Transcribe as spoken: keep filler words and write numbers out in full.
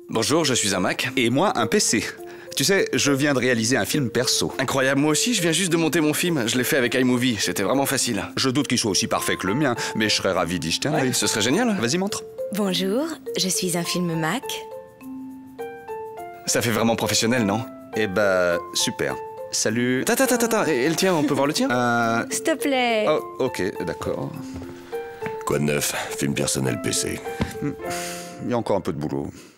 Bonjour, je suis un Mac. Et moi, un P C. Tu sais, je viens de réaliser un film perso. Incroyable, moi aussi, je viens juste de monter mon film. Je l'ai fait avec iMovie, c'était vraiment facile. Je doute qu'il soit aussi parfait que le mien, mais je serais ravi d'y jeter un œil. Ouais, ce serait génial. Vas-y, montre. Bonjour, je suis un film Mac. Ça fait vraiment professionnel, non? Eh bah, super. Salut. Attends, attends, attends, et, et le tien, on peut voir le tien? Euh... S'il te plaît. Oh, ok, d'accord. Quoi de neuf? Film personnel P C. Il y a encore un peu de boulot.